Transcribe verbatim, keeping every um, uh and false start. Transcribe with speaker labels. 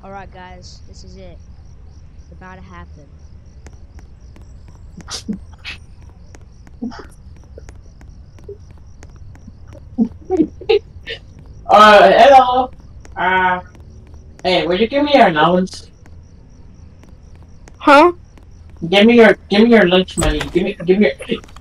Speaker 1: Alright guys, this is it. It's about to happen.
Speaker 2: Uh, hello. Uh, hey, will you give me your allowance?
Speaker 3: Huh?
Speaker 2: Give me your, give me your lunch money. Give me, give me your.